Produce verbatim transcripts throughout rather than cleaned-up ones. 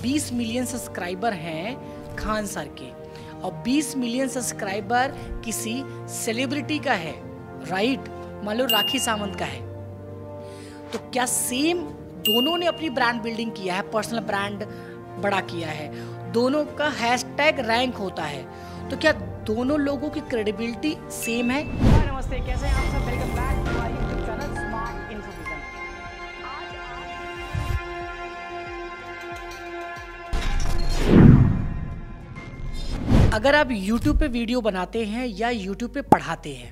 बीस million subscriber हैं Khan sir के और बीस मिलियन सब्सक्राइबर किसी सेलिब्रिटी का है, राइट, मान लो राखी सावंत का है, तो क्या सेम दोनों ने अपनी ब्रांड बिल्डिंग किया है, पर्सनल ब्रांड बड़ा किया है, दोनों का हैशटैग रैंक होता है, तो क्या दोनों लोगों की क्रेडिबिलिटी सेम है? नमस्ते, कैसे हैं आप सब? Welcome back to our YouTube channel Smart Infovision. अगर आप YouTube पे वीडियो बनाते हैं या YouTube पे पढ़ाते हैं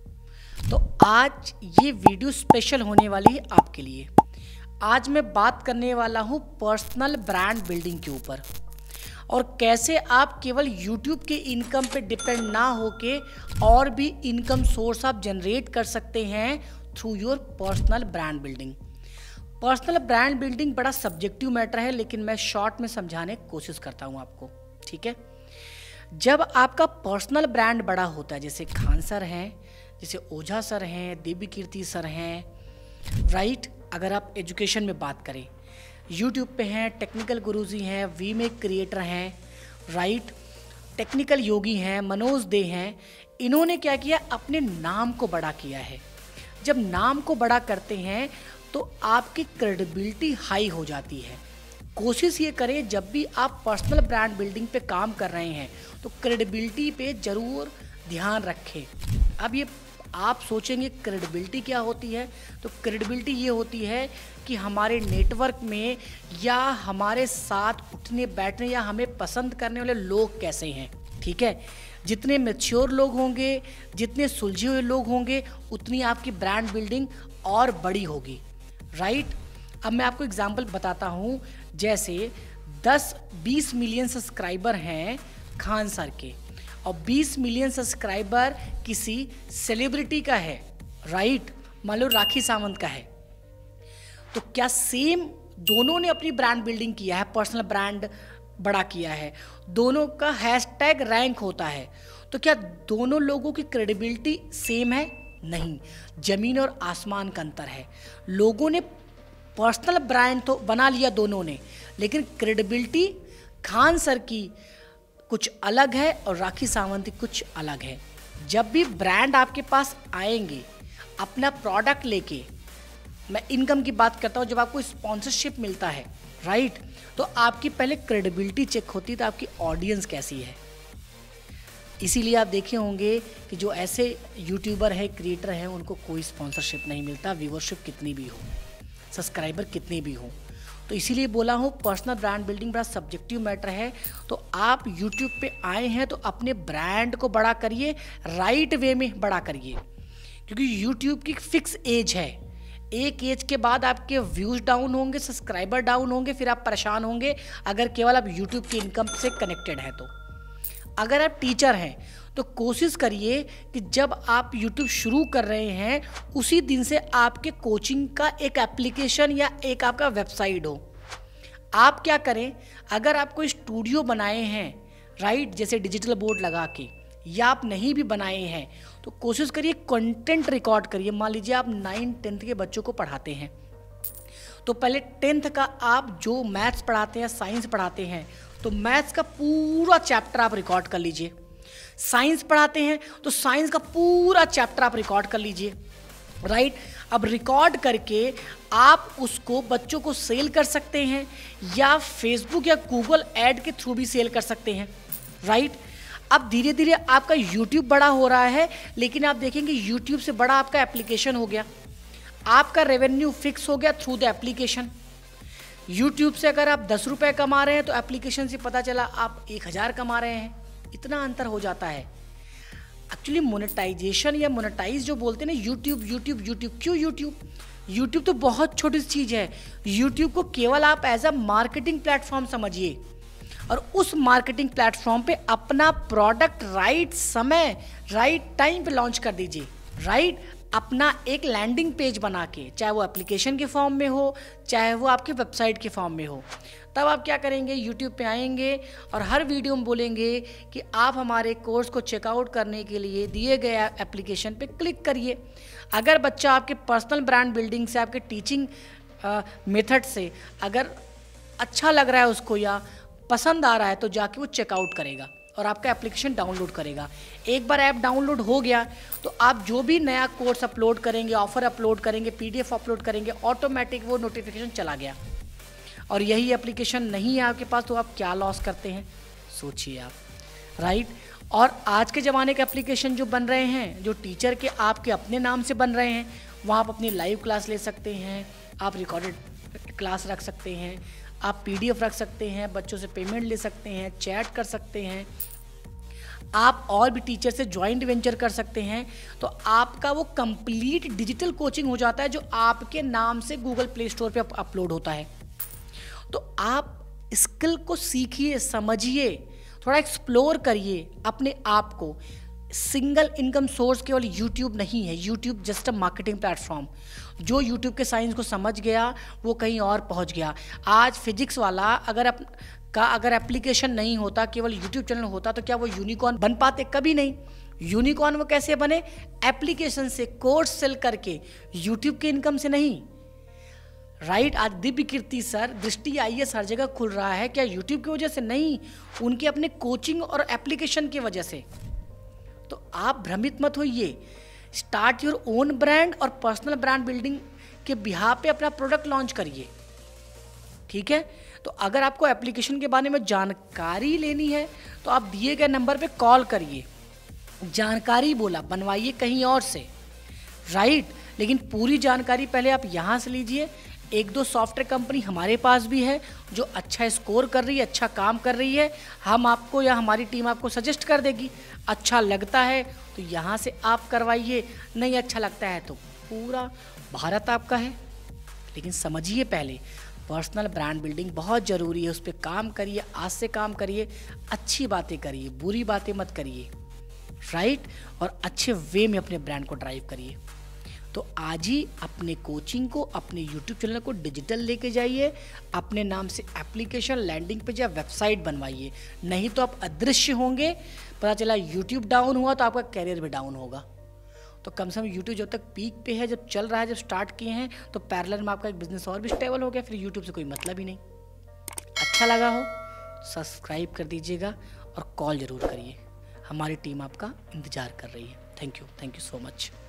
तो आज ये वीडियो स्पेशल होने वाली है आपके लिए। आज मैं बात करने वाला हूँ पर्सनल ब्रांड बिल्डिंग के ऊपर और कैसे आप केवल YouTube के इनकम पे डिपेंड ना होके और भी इनकम सोर्स आप जनरेट कर सकते हैं through your personal brand building. Personal brand building बड़ा सब्जेक्टिव मैटर है, लेकिन मैं शॉर्ट में समझाने की कोशिश करता हूँ आपको, ठीक है। जब आपका पर्सनल ब्रांड बड़ा होता है, जैसे खान सर हैं, जैसे ओझा सर हैं, देवी कीर्ति सर हैं, राइट, अगर आप एजुकेशन में बात करें, यूट्यूब पे हैं, टेक्निकल गुरुजी हैं, वी मेक क्रिएटर हैं, राइट, टेक्निकल योगी हैं, मनोज दे हैं, इन्होंने क्या किया, अपने नाम को बड़ा किया है। जब नाम को बड़ा करते हैं तो आपकी क्रेडिबिलिटी हाई हो जाती है। कोशिश ये करें जब भी आप पर्सनल ब्रांड बिल्डिंग पे काम कर रहे हैं तो क्रेडिबिलिटी पे ज़रूर ध्यान रखें। अब ये आप सोचेंगे क्रेडिबिलिटी क्या होती है, तो क्रेडिबिलिटी ये होती है कि हमारे नेटवर्क में या हमारे साथ उठने बैठने या हमें पसंद करने वाले लोग कैसे हैं, ठीक है। जितने मैच्योर लोग होंगे, जितने सुलझे हुए लोग होंगे, उतनी आपकी ब्रांड बिल्डिंग और बड़ी होगी, राइट। अब मैं आपको एग्जांपल बताता हूँ, जैसे दस बीस मिलियन सब्सक्राइबर हैं खान सर के और बीस मिलियन सब्सक्राइबर किसी सेलिब्रिटी का है, राइट, मान लो राखी सावंत का है, तो क्या सेम दोनों ने अपनी ब्रांड बिल्डिंग किया है, पर्सनल ब्रांड बड़ा किया है, दोनों का हैशटैग रैंक होता है, तो क्या दोनों लोगों की क्रेडिबिलिटी सेम है? नहीं, जमीन और आसमान का अंतर है। लोगों ने पर्सनल ब्रांड तो बना लिया दोनों ने, लेकिन क्रेडिबिलिटी खान सर की कुछ अलग है और राखी सावंत की कुछ अलग है। जब भी ब्रांड आपके पास आएंगे अपना प्रोडक्ट लेके, मैं इनकम की बात करता हूँ, जब आपको स्पॉन्सरशिप मिलता है, राइट, तो आपकी पहले क्रेडिबिलिटी चेक होती है, तो आपकी ऑडियंस कैसी है। इसीलिए आप देखे होंगे कि जो ऐसे यूट्यूबर है, क्रिएटर हैं, उनको कोई स्पॉन्सरशिप नहीं मिलता, व्यूअरशिप कितनी भी हो, सब्सक्राइबर कितने भी हो। तो इसीलिए बोला हूँ पर्सनल ब्रांड बिल्डिंग बड़ा सब्जेक्टिव मैटर है। तो आप यूट्यूब पे आए हैं तो अपने ब्रांड को बड़ा करिए, राइट वे में बड़ा करिए, क्योंकि यूट्यूब की फिक्स एज है। एक एज के बाद आपके व्यूज़ डाउन होंगे, सब्सक्राइबर डाउन होंगे, फिर आप परेशान होंगे अगर केवल आप यूट्यूब की इनकम से कनेक्टेड हैं। तो अगर आप टीचर हैं तो कोशिश करिए कि जब आप YouTube शुरू कर रहे हैं उसी दिन से आपके कोचिंग का एक एप्लीकेशन या एक आपका वेबसाइट हो। आप क्या करें, अगर आप कोई स्टूडियो बनाए हैं, राइट, जैसे डिजिटल बोर्ड लगा के, या आप नहीं भी बनाए हैं तो कोशिश करिए कंटेंट रिकॉर्ड करिए। मान लीजिए आप नाइन टेंथ के बच्चों को पढ़ाते हैं, तो पहले टेंथ का आप जो मैथ्स पढ़ाते हैं, साइंस पढ़ाते हैं, तो मैथ्स का पूरा चैप्टर आप रिकॉर्ड कर लीजिए। साइंस पढ़ाते हैं तो साइंस का पूरा चैप्टर आप रिकॉर्ड कर लीजिए, राइट। अब रिकॉर्ड करके आप उसको बच्चों को सेल कर सकते हैं या फेसबुक या गूगल ऐड के थ्रू भी सेल कर सकते हैं, राइट। अब धीरे धीरे आपका यूट्यूब बड़ा हो रहा है, लेकिन आप देखेंगे यूट्यूब से बड़ा आपका एप्लीकेशन हो गया, आपका रेवेन्यू फिक्स हो गया थ्रू द एप्लीकेशन। यूट्यूब से अगर आप दस रुपये कमा रहे हैं तो एप्लीकेशन से पता चला आप एक हज़ार कमा रहे हैं, इतना अंतर हो जाता है। एक्चुअली मोनेटाइजेशन या मोनेटाइज जो बोलते हैं ना, यूट्यूब यूट्यूब यूट्यूब क्यों यूट्यूब यूट्यूब तो बहुत छोटी सी चीज़ है। यूट्यूब को केवल आप एज अ मार्केटिंग प्लेटफॉर्म समझिए और उस मार्केटिंग प्लेटफॉर्म पे अपना प्रोडक्ट राइट समय राइट टाइम पे लॉन्च कर दीजिए, राइट। अपना एक लैंडिंग पेज बना के, चाहे वो एप्लीकेशन के फॉर्म में हो, चाहे वो आपके वेबसाइट के फॉर्म में हो, तब आप क्या करेंगे, यूट्यूब पे आएंगे और हर वीडियो में बोलेंगे कि आप हमारे कोर्स को चेकआउट करने के लिए दिए गए एप्लीकेशन पे क्लिक करिए। अगर बच्चा आपके पर्सनल ब्रांड बिल्डिंग से, आपके टीचिंग मेथड से अगर अच्छा लग रहा है उसको या पसंद आ रहा है तो जाके वो चेकआउट करेगा और आपका एप्लीकेशन डाउनलोड करेगा। एक बार ऐप डाउनलोड हो गया तो आप जो भी नया कोर्स अपलोड करेंगे, ऑफर अपलोड करेंगे, पीडीएफ अपलोड करेंगे, ऑटोमेटिक वो नोटिफिकेशन चला गया। और यही एप्लीकेशन नहीं है आपके पास तो आप क्या लॉस करते हैं, सोचिए आप, राइट। और आज के ज़माने के एप्लीकेशन जो बन रहे हैं, जो टीचर के आपके अपने नाम से बन रहे हैं, वहाँ आप अपनी लाइव क्लास ले सकते हैं, आप रिकॉर्डेड क्लास रख सकते हैं, आप पीडीएफ रख सकते हैं, बच्चों से पेमेंट ले सकते हैं, चैट कर सकते हैं, आप और भी टीचर से जॉइंट वेंचर कर सकते हैं। तो आपका वो कंप्लीट डिजिटल कोचिंग हो जाता है जो आपके नाम से गूगल प्ले स्टोर पे अपलोड होता है। तो आप स्किल को सीखिए, समझिए, थोड़ा एक्सप्लोर करिए अपने आप को। सिंगल इनकम सोर्स केवल यूट्यूब नहीं है, YouTube just a marketing platform. जो यूट्यूब के साइंस को समझ गया वो कहीं और पहुंच गया। आज फिजिक्स वाला अगर अप, का अगर एप्लीकेशन नहीं होता, केवल यूट्यूब चैनल होता, तो क्या वो यूनिकॉर्न बन पाते? कभी नहीं। यूनिकॉर्न वो कैसे बने? एप्लीकेशन से, कोर्स सेल करके, यूट्यूब के इनकम से नहीं, राइट। आज दिव्य कीर्ति सर, दृष्टि आईएएस हर जगह खुल रहा है, क्या यूट्यूब की वजह से? नहीं, उनके अपने कोचिंग और एप्लीकेशन की वजह से। तो आप भ्रमित मत होइए, स्टार्ट योर ओन ब्रांड और पर्सनल ब्रांड बिल्डिंग के बिहार पे अपना प्रोडक्ट लॉन्च करिए, ठीक है। तो अगर आपको एप्लीकेशन के बारे में जानकारी लेनी है तो आप दिए गए नंबर पे कॉल करिए। जानकारी बोला, बनवाइए कहीं और से, राइट, लेकिन पूरी जानकारी पहले आप यहाँ से लीजिए। एक दो सॉफ्टवेयर कंपनी हमारे पास भी है जो अच्छा स्कोर कर रही है, अच्छा काम कर रही है, हम आपको या हमारी टीम आपको सजेस्ट कर देगी। अच्छा लगता है तो यहाँ से आप करवाइए, नहीं अच्छा लगता है तो पूरा भारत आपका है। लेकिन समझिए पहले, पर्सनल ब्रांड बिल्डिंग बहुत ज़रूरी है, उस पर काम करिए, आज से काम करिए, अच्छी बातें करिए, बुरी बातें मत करिए, राइट, और अच्छे वे में अपने ब्रांड को ड्राइव करिए। तो आज ही अपने कोचिंग को, अपने यूट्यूब चैनल को डिजिटल लेके जाइए, अपने नाम से एप्लीकेशन, लैंडिंग पेज या वेबसाइट बनवाइए, नहीं तो आप अदृश्य होंगे। पता चला यूट्यूब डाउन हुआ तो आपका कैरियर भी डाउन होगा। तो कम से कम यूट्यूब जब तक पीक पे है, जब चल रहा है, जब स्टार्ट किए हैं, तो पैरेलल में आपका एक बिजनेस और भी स्टेबल हो गया, फिर यूट्यूब से कोई मतलब ही नहीं। अच्छा लगा हो सब्सक्राइब कर दीजिएगा और कॉल ज़रूर करिए, हमारी टीम आपका इंतज़ार कर रही है। Thank you, thank you so much.